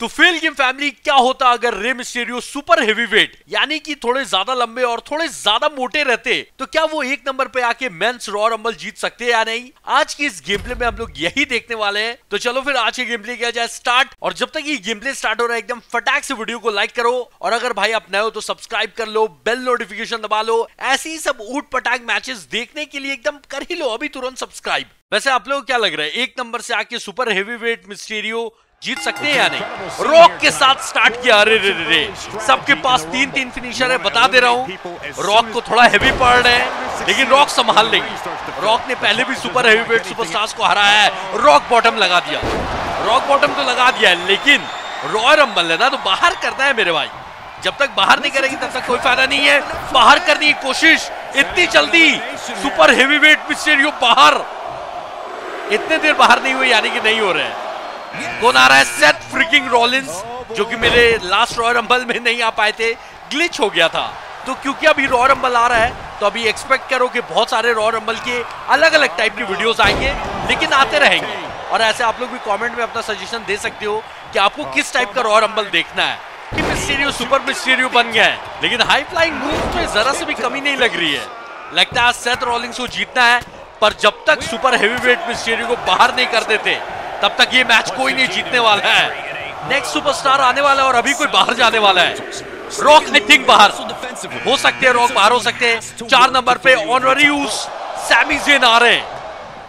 तो fail game family, क्या होता अगर रे मिस्टीरियो सुपर हेवीवेट यानी कि थोड़े ज्यादा लंबे और थोड़े ज्यादा मोटे रहते, तो क्या वो एक नंबर पे आके मेंस रॉ रंबल जीत सकते हैं या नहीं? आज की इस गेम प्ले में हम लोग यही देखने वाले हैं। तो चलो फिर आज के गेम प्ले किया जाए स्टार्ट। और जब तक ये गेम प्ले स्टार्ट हो रहा है, एकदम फटाक से वीडियो को लाइक करो, और अगर भाई आप नए हो तो सब्सक्राइब कर लो, बेल नोटिफिकेशन दबा लो। ऐसे ही सब ऊट पटाक मैचेस देखने के लिए एकदम कर ही लो अभी तुरंत सब्सक्राइब। वैसे आप लोग क्या लग रहा है, एक नंबर से आके सुपर हेवीवेट मिस्टीरियो जीत सकते हैं या नहीं? रॉक के साथ स्टार्ट किया। अरे रे रे रे, सबके पास तीन फिनिशर है, बता दे रहा हूं। रॉक को थोड़ा हेवी पड़ रहे हैं, लेकिन रॉक संभाल लेगी। रॉक ने पहले भी सुपर हेवीवेट सुपरस्टार्स को हराया है। रॉक बॉटम लगा दिया, रॉक बॉटम तो लगा दिया है, लेकिन रॉयल रंबल है ना, तो बाहर करना है मेरे भाई। जब तक बाहर नहीं करेगी तब तक कोई फायदा नहीं है। बाहर करने की कोशिश, इतनी जल्दी सुपर हेवीवेट मिस्टीरियो बाहर, इतने देर बाहर नहीं हुए यानी कि नहीं हो रहे हैं। कौन आ रहा है? सेथ फ्रिकिंग रॉलिंस, जो कि मेरे लास्ट रॉयल रंबल में नहीं आ पाए थे, ग्लिच हो गया था। तो क्योंकि अभी रॉयल रंबल आ रहा है, तो अभी एक्सपेक्ट करो कि बहुत सारे रॉयल रंबल के अलग अलग टाइप की वीडियोस आएंगे, लेकिन आते रहेंगे। और ऐसे आप लोग भी कमेंट में अपना सजेशन दे सकते हो कि आपको किस टाइप का रॉयल रंबल देखना है। कि मिस्टीरियो सुपर मिस्टीरियो बन गया है, लेकिन हाई फ्लाइंग मूव में जरा से भी कमी नहीं लग रही है। लगता है सेथ रॉलिंस को जीतना है, पर जब तक सुपर हेवीवेट मिस्टीरियो को बाहर नहीं कर देते तब तक ये मैच कोई नहीं जीतने वाला है। नेक्स्ट सुपरस्टार आने वाला है और अभी कोई बाहर जाने वाला है। रॉक आई थिंक बाहर हो सकते हैं, रॉक बाहर हो सकते हैं। 4 नंबर पे ऑनरियूस सैमी ज़ेन आ रहे हैं।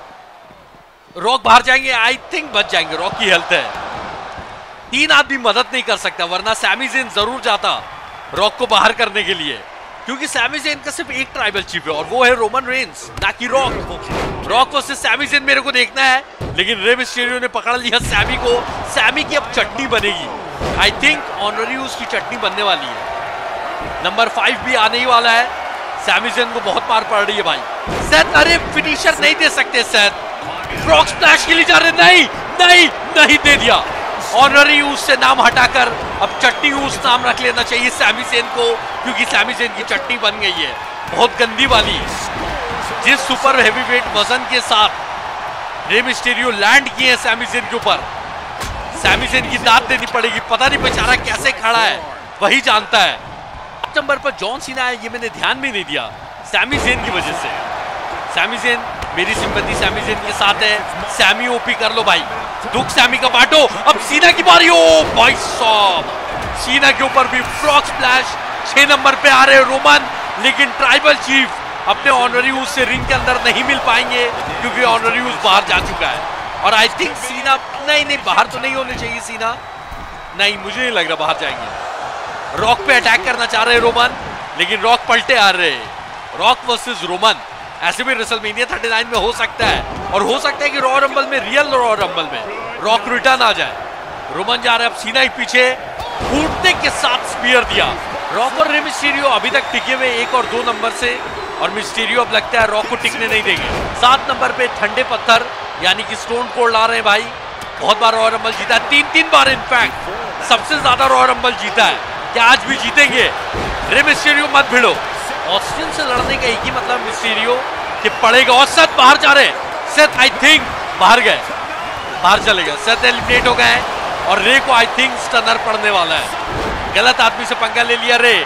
रॉक बाहर जाएंगे, आई थिंक बच जाएंगे, रॉक की हेल्थ है। 3 आदमी मदद नहीं कर सकता, वरना सैमी ज़ेन जरूर जाता रॉक को बाहर करने के लिए, क्योंकि सैमी ज़ेन का सिर्फ एक ट्राइबल चीफ है और वो है रोमन रेंस, ना कि Rock. Rock versus Sami Zayn मेरे को देखना है, लेकिन रे मिस्टीरियो ने पकड़ लिया सैमी को। सैमी की अब चटनी बनेगी, आई थिंक ऑनरियूस की चटनी बनने वाली है। नंबर 5 भी आने ही वाला है। सैमी ज़ेन को बहुत मार पड़ रही है भाई। सेथ, अरे फिनिशर नहीं दे सकते सेथ। रॉक स्प्लैश के लिए जा रहे, नहीं नहीं नहीं दे दिया। ऑनरियूस से नाम हटाकर अब चटनी यूस नाम रख लेना चाहिए सैमी ज़ेन को, क्योंकि सैमी ज़ेन की चटनी बन गई है, बहुत गंदी वाली। जिस सुपर हेवीवेट वजन के साथ रे मिस्टीरियो लैंड किए हैं सैमी ज़ेन के ऊपर, सैमी ज़ेन की दाद देनी पड़ेगी। पता नहीं बेचारा कैसे खड़ा है, वही जानता है। नंबर पर जॉन सीना है, ये मैंने ध्यान भी नहीं दिया सैमी ज़ेन की वजह से। सैमी ज़ेन, मेरी सिंपैथी सैमी ज़ेन के साथ है। सैमी ओपी कर लो भाई, दुख सैमी का बांटो। अब सीना की बारी, ओ भाई साहब, सीना के ऊपर भी फ्रॉग स्प्लैश। 6 नंबर पे आ रहे रोमन, लेकिन ट्राइबल चीफ अपने ऑनरियूस से रिंग के अंदर नहीं मिल पाएंगे, क्योंकि ऑनरियूस बाहर जा चुका है। और आई थिंक सीना, नहीं बाहर तो नहीं होने चाहिए सीना, नहीं मुझे नहीं लग रहा बाहर जाएंगे। रॉक पे अटैक करना चाह रहे रोमन, लेकिन रॉक पलटे आ रहे। रॉक वर्सेस रोमन ऐसे भी रेसलमेनिया 39 में हो सकता है, और हो सकता है कि रॉयल रंबल में, रियल रॉयल रंबल में रॉक रिटर्न आ जाए। रोमन जा रहे, अब सीना ही पीछे फूटने के साथ स्पीयर दिया। रॉक और रे मिस्टीरियो अभी तक टिके हुए 1 और 2 नंबर से, और मिस्टीरियो अब लगता है रॉक को टिकने नहीं देंगे। 7 नंबर पे ठंडे पत्थर यानी कि स्टोन कोल्ड आ रहे हैं भाई। बहुत बार रॉयल रंबल जीता है, 3 बार इनफैक्ट सबसे ज्यादा रॉयल रंबल जीता है। क्या आज भी जीतेंगे? रे मिस्टीरियो मत भिड़ो। ऑस्टिन से लड़ने का एक ही मतलब मिस्टीरियो कि पड़ेगा। और सेथ बाहर जा रहे, सेथ आई थिंक बाहर गए, बाहर चले गए। सेथ एलिमिनेट हो गए और रे को आई थिंक स्टनर पड़ने वाला है। गलत आदमी से पंगा ले लिया रे।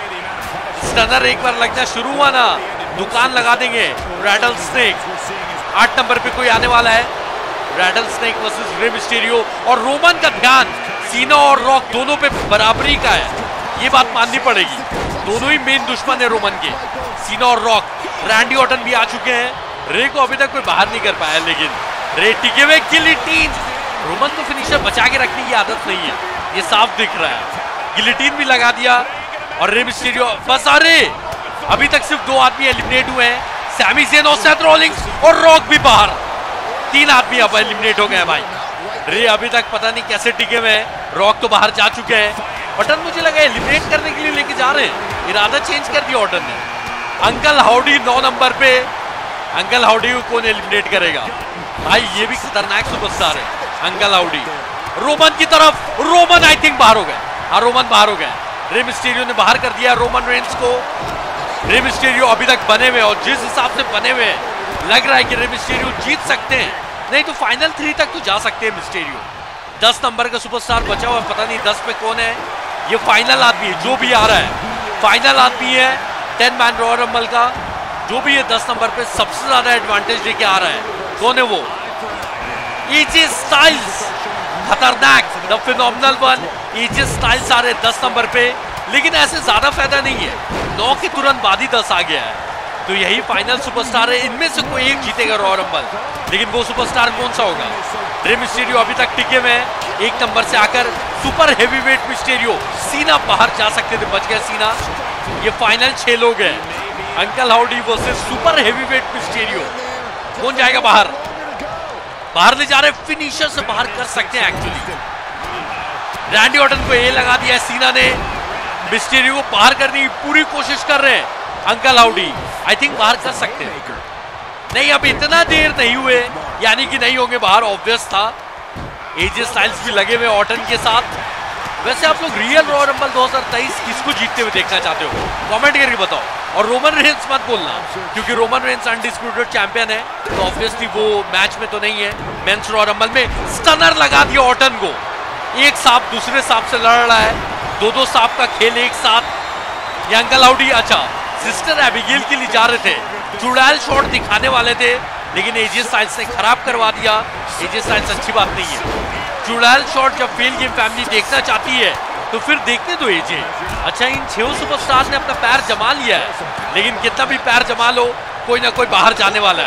स्टनर एक बार लगना शुरू हुआ ना, दुकान लगा देंगे। रैडल स्नेक 8 नंबर पे कोई आने वाला है। Rattlesnake versus Rey Mysterio, और रोमन का ध्यान सीना और रॉक दोनों पे बराबरी का है, ये बात माननी पड़ेगी। दोनों ही मेन दुश्मन है रोमन के, सीना और रॉक। रैंडी ऑर्टन भी आ चुके हैं। रे को अभी तक कोई बाहर नहीं कर पाया, लेकिन रे टिके हुए। गिलिटीन, रोमन को फिनिशर बचा के रखने की आदत नहीं है, ये साफ दिख रहा है। गिलिटीन भी लगा दिया, और रे मिस्टीरियो बस। अरे अभी तक सिर्फ 2 आदमी एलिमिनेट हुए हैं, सैमी ज़ेन और सेथ रॉलिंस, और रॉक भी बाहर। 3 आदमी अब एलिमिनेट हो गए भाई। रे अभी तक पता नहीं कैसे टिके हुए हैं, रॉक तो बाहर जा चुके हैं। ऑर्टन मुझे लगा एलिमिनेट करने के लिए लेके जा रहे हैं, इरादा चेंज कर दिया ऑर्टन ने। अंकल हाउडी 9 नंबर पे, अंकल हाउडी को कौन एलिमिनेट करेगा भाई? ये भी खतरनाक सुपरस्टार है अंकल हाउडी। रोमन की तरफ, रोमन आई थिंक बाहर हो गए। हाँ, रोमन बाहर हो गए। रे मिस्टीरियो ने बाहर कर दिया रोमन रेंस को। रे मिस्टीरियो अभी तक बने हुए, और जिस हिसाब से बने हुए लग रहा है कि रे मिस्टीरियो जीत सकते हैं, नहीं तो फाइनल 3 तक तो जा सकते हैं मिस्टीरियो। 10 नंबर का सुपरस्टार बचा हुआ, पता नहीं 10 पे कौन है। ये फाइनल आदमी है जो भी आ रहा है, फाइनल आदमी है 10 मैन रॉयल रंबल का। जो भी ये 10 नंबर पे सबसे ज्यादा एडवांटेज लेके आ रहा है, कौन है वो? एजे स्टाइल्स, खतरनाक, the phenomenal one. AJ Styles आ रहे 10 नंबर पे, लेकिन ऐसे ज्यादा फायदा नहीं है, 9 के तुरंत बाद ही 10 आ गया है। तो यही फाइनल सुपरस्टार है, इनमें से कोई एक जीतेगा रॉयल रंबल, लेकिन वो सुपरस्टार कौन सा होगा? रे मिस्टीरियो अभी तक टिके हुए हैं, 1 नंबर से आकर सुपर हेवीवेट मिस्टीरियो। सीना बाहर जा सकते थे, बच गया सीना। ये फाइनल 6 लोग हैं, Uncle Howdy versus super heavyweight Mysterio. कौन जाएगा बाहर? बाहर ले जा रहे, फिनिशर से बाहर कर सकते हैं एक्चुअली। रैंडी ऑर्टन को ये लगा दिया सीना ने, मिस्टीरियो को बाहर करने की पूरी कोशिश कर रहे हैं अंकल हाउडी। आई थिंक बाहर कर सकते हैं, नहीं अब इतना देर नहीं हुए, यानी कि नहीं होंगे बाहर, ऑब्वियस था। एजे स्टाइल्स भी लगे हुए ऑर्टन के साथ। वैसे आप लोग रियल रॉयल रंबल 2023 किसको जीतते हुए देखना चाहते हो? कमेंट करके बताओ। और रोमन रेंस मत बोलना, क्योंकि रोमन रेंस अनडिस्प्यूटेड चैंपियन है, तो ऑब्वियसली वो मैच में तो नहीं है। मेंस रॉयल रंबल में स्टनर लगा दिया ऑर्टन को, एक सांप दूसरे सांप से लड़ रहा है, 2-2 सांप का खेल एक साथ। ये अंकल हाउडी, अच्छा सिस्टर एबिगेल के लिए जा रहे थे, चुड़ैल शॉट दिखाने वाले थे, लेकिन एजे स्टाइल्स ने खराब करवा दिया। एजे स्टाइल्स अच्छी बात नहीं है, चुड़ैल शॉट जब फेल गेम फैमिली देखना चाहती है तो फिर देखने दो एजे। अच्छा इन 6 सुपरस्टार ने अपना पैर जमा लिया है, लेकिन कितना भी पैर जमा लो, कोई ना कोई बाहर जाने वाला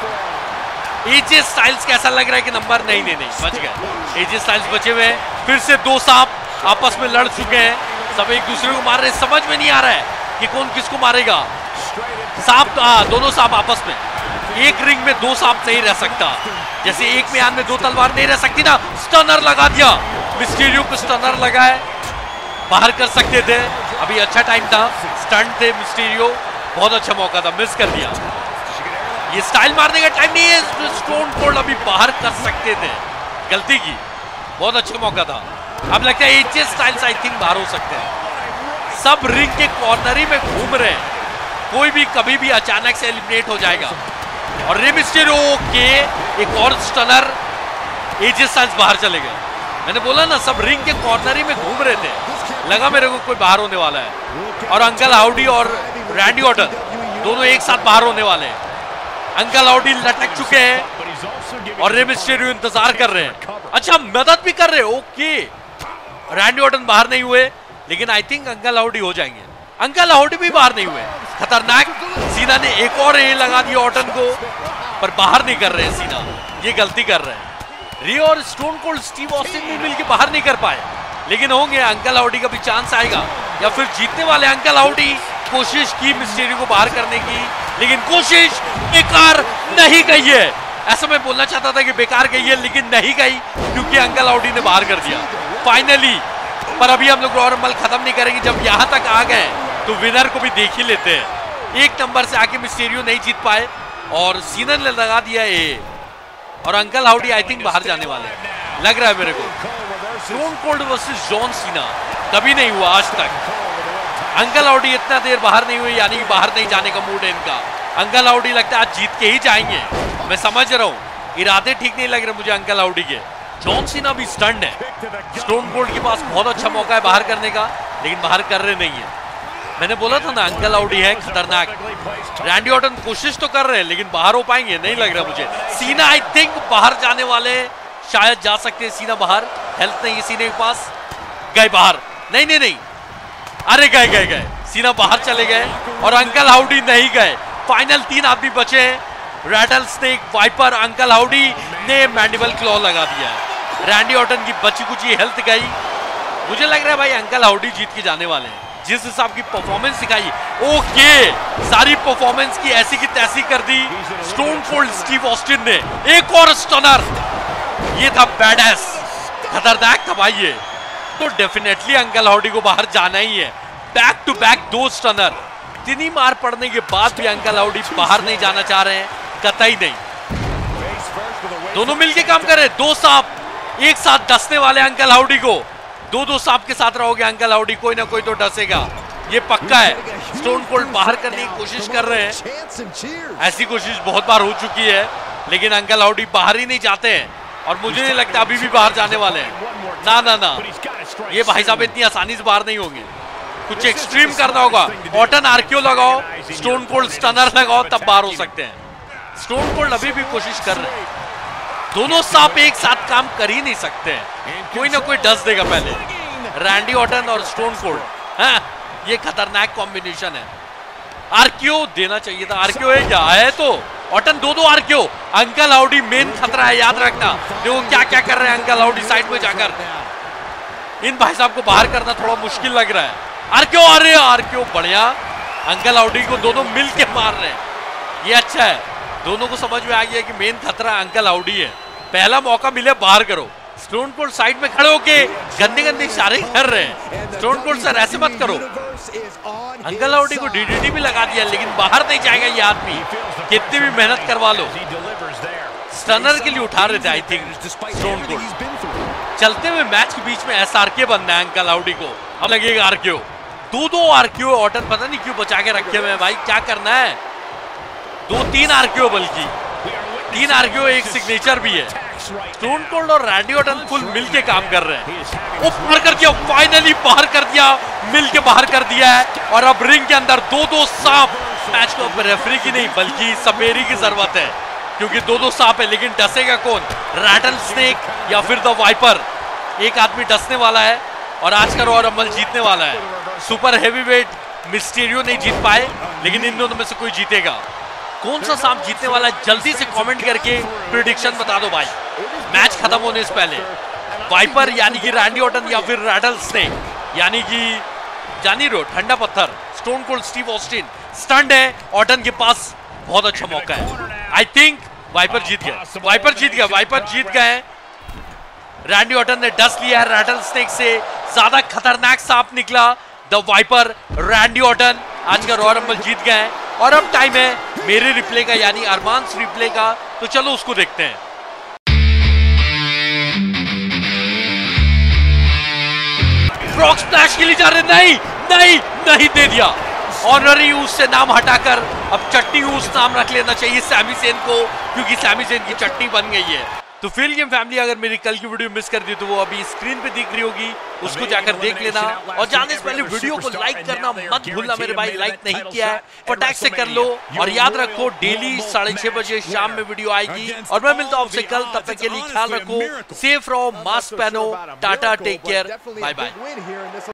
है। एजे स्टाइल्स कैसा लग रहा है कि नंबर नहीं, बच गए। एजे स्टाइल्स बचे हुए हैं, फिर से 2 सांप आपस में लड़ चुके हैं, सब एक दूसरे को मार रहे, समझ में नहीं आ रहा है कि कौन किसको मारेगा। सांप, दोनों सांप आपस में, एक रिंग में 2 सांप नहीं रह सकता, जैसे एक म्यान में 2 तलवार नहीं रह सकती ना। स्टनर लगा दिया, मिस्टीरियो को स्टनर लगा है, बाहर कर सकते थे, अभी अच्छा टाइम था, स्टंट थे मिस्टीरियो, बहुत अच्छा मौका था, मिस कर दिया। ये स्टाइल मारने का टाइम नहीं है, स्टोन कोल्ड अभी बाहर कर सकते थे, गलती की, बहुत अच्छा मौका था। अब लगता है एजे स्टाइल्स आई थिंक बाहर हो सकते हैं, सब रिंग के कॉर्नर में घूम रहे हैं, कोई भी कभी भी अचानक से एलिमिनेट हो जाएगा। और रे मिस्टीरियो के एक और स्टनर, एजे स्टाइल्स बाहर चले गए। मैंने बोला ना सब रिंग के कॉर्नर में घूम रहे थे, लगा मेरे को कोई बाहर होने वाला है। और अंकल हाउडी और रैंडी ऑर्टन दोनों एक साथ बाहर होने वाले हैं। अंकल हाउडी लटक चुके हैं और रे मिस्टीरियो इंतजार कर रहे हैं, अच्छा मदद भी कर रहे हैं। ओके, रैंडी ऑर्टन बाहर नहीं हुए, लेकिन आई थिंक अंकल हाउडी हो जाएंगे। अंकल हाउडी भी बाहर नहीं हुए, खतरनाक। सीना ने एक और ये लगा दिया ऑर्टन को, पर बाहर नहीं कर रहे हैं सीना, ये गलती कर रहे हैं। रियो और स्टोन कोल्ड स्टीव ऑस्टिन भी मिलकर बाहर नहीं कर पाए, लेकिन होंगे, अंकल हाउडी का भी चांस आएगा, या फिर जीतने वाले अंकल हाउडी। कोशिश की मिस्टीरियो को बाहर करने की, लेकिन कोशिश बेकार नहीं गई है। ऐसा मैं बोलना चाहता था कि बेकार गई है, लेकिन नहीं गई, क्योंकि अंकल हाउडी ने बाहर कर दिया फाइनली। पर अभी हम लोग रॉयल रंबल खत्म नहीं करेंगे, जब यहाँ तक आ गए तो विनर को भी देख ही लेते हैं। 1 नंबर से आके मिस्टीरियो नहीं जीत पाए और सीना ने लगा दिया ए, और अंकल हाउडी आई थिंक बाहर जाने वाले हैं, लग रहा है मेरे को। Stone cold versus John Cena कभी नहीं हुआ आज तक। अंकल हाउडी इतना देर बाहर नहीं हुए, यानी कि बाहर नहीं जाने का मूड है इनका। अंकल हाउडी लगता है आज जीत के ही जाएंगे, मैं समझ रहा हूँ, इरादे ठीक नहीं लग रहे मुझे अंकल हाउडी के। जॉन सीना भी स्टंड है, स्टोन कोल्ड के पास बहुत अच्छा मौका है बाहर करने का, लेकिन बाहर कर रहे नहीं है। मैंने बोला था ना अंकल हाउडी है खतरनाक। रैंडी ऑर्टन कोशिश तो कर रहे हैं, लेकिन बाहर हो पाएंगे नहीं लग रहा मुझे। सीना आई थिंक बाहर जाने वाले, शायद जा सकते हैं सीना बाहर, हेल्थ नहीं है सीने के पास, गए बाहर, नहीं, अरे गए, सीना बाहर चले गए और अंकल हाउडी नहीं गए। फाइनल 3 आदमी बचे हैं, Rattlesnake, Viper, Uncle Howdy ने मैंडिबल क्लॉ लगा दिया है। रैंडी ऑर्टन की बची कुची हेल्थ गई, मुझे लग रहा है भाई अंकल हाउडी जीत के जाने वाले हैं, जिस हिसाब की परफॉर्मेंस दिखाई। ओके, सारी परफॉर्मेंस की ऐसी की तैसी कर दी स्टोन कोल्ड स्टीव ऑस्टिन ने। एक और स्टनर, ये था बैडएस, खतरनाक था भाई ये। तो डेफिनेटली अंकल हाउडी को बाहर जाना ही है, बैक टू बैक 2 स्टनर। इतनी मार पड़ने के बाद भी अंकल हाउडी बाहर नहीं जाना चाह रहे हैं, कतई नहीं। दोनों मिलके काम कर रहे हैं, 2 सांप एक साथ डसने वाले अंकल हाउडी को। 2-2 सांप के साथ रहोगे अंकल हाउडी, कोई ना कोई तो डसेगा, ये पक्का है। स्टोन कोल्ड बाहर करने की कोशिश कर रहे हैं, ऐसी कोशिश बहुत बार हो चुकी है, लेकिन अंकल हाउडी बाहर ही नहीं जाते हैं। और मुझे नहीं लगता अभी भी बाहर जाने वाले हैं। ना ना ना, ये भाई साहब इतनी आसानी से बाहर नहीं होंगे। कुछ एक्सट्रीम करना होगा। ऑटन आरक्यू लगाओ, स्टोन कोल्ड स्टनर लगाओ, तब बाहर हो सकते हैं। स्टोन कोल्ड अभी भी कोशिश कर रहे हैं। दोनों सांप एक साथ काम कर ही नहीं सकते हैं, कोई ना कोई डस देगा पहले। रैंडी ऑटन और स्टोन कोल्ड, हाँ, ये खतरनाक कॉम्बिनेशन है। आरक्यू देना चाहिए था। आरक्यू है क्या है? तो ऑटन दो आरक्यू। अंकल हाउडी मेन खतरा है, याद रखना। देखो क्या क्या कर रहे हैं अंकल हाउडी साइड में जाकर। इन भाई साहब को बाहर करना थोड़ा मुश्किल लग रहा है। आरक्यू, अरे आरक्यू बढ़िया। अंकल हाउडी को दोनों मिल के मार रहे हैं, ये अच्छा है। दोनों को समझ में आ गया कि मेन खतरा अंकल हाउडी है। पहला मौका मिले बाहर करो। स्टोन कोल्ड साइड में खड़े होके गंदे गंदे इशारे कर रहे हैं। स्टोन कोल्ड सर ऐसे मत करो। अंकल हाउडी को डीडीटी भी लगा दिया, लेकिन बाहर नहीं जाएगा ये आदमी, कितनी भी मेहनत करवा लो। स्टनर के लिए उठा रहे थे आई थिंक स्टोन कोल्ड। चलते हुए मैच के बीच में एसआरके बनना है अंकल हाउडी को। अब लगेगा आरक्यू। दो आरक्यू ऑटन पता नहीं क्यों बचा के रखे हुए हैं भाई, क्या करना है? 2-3 आरक्यू, बल्कि 3 आरक्यू, एक सिग्नेचर भी है। स्टोन कोल्ड और रैंडी ऑटन फुल मिलके काम कर रहे हैं। बाहर कर दिया, फाइनली बाहर कर दिया, मिलके बाहर कर दिया है। और अब रिंग के अंदर दो सांप। मैच को अब रेफरी की नहीं बल्कि सपेरी की जरूरत है, क्योंकि दो सांप है, लेकिन डसेगा कौन? रैटल स्नेक या फिर द वाइपर? एक आदमी डसने वाला है और आज का रॉयल रंबल जीतने वाला है। सुपर हेवीवेट मिस्टीरियो नहीं जीत पाए, लेकिन इन दोनों में से कोई जीतेगा। कौन सा सांप जीतने वाला है जल्दी से कमेंट करके प्रेडिक्शन बता दो भाई, मैच खत्म होने से पहले। वाइपर यानी कि रैंडी ऑटन या फिर रैटल स्नेक यानी कि जानी रो ठंडा पत्थर। Stone Cold Steve Austin stunt है, ऑटन के पास बहुत अच्छा मौका है। आई थिंक वाइपर जीत गया, वाइपर जीत गए। रैंडी ऑटन ने डस लिया है रैटल स्नेक से, ज्यादा खतरनाक सांप निकला द वाइपर। रैंडी ऑटन आज का रॉयल रंबल जीत गए। और अब टाइम है मेरे रिप्ले का यानी अरमान्स रिप्ले का, तो चलो उसको देखते हैं। फ्रॉग स्प्लैश के लिए जा रहे, नहीं दे दिया। ऑनरी यूज से नाम हटाकर अब चटनी यूज नाम रख लेना चाहिए सैमी सेन को, क्योंकि सैमी सेन की चटनी बन गई है। तो फील गेम फैमिली, अगर मेरी कल की वीडियो मिस कर दी तो वो अभी स्क्रीन पे दिख रही होगी, उसको जाकर देख लेना। और जाने से पहले वीडियो को लाइक करना मत भूलना मेरे भाई, लाइक नहीं किया है फटाक से कर लो। और याद रखो डेली 6:30 बजे शाम में वीडियो आएगी। और मैं मिलता हूं आपसे कल, तब तक के लिए ख्याल रखो, सेफ रहो, मास्क पहनो, tata, take care, bye bye.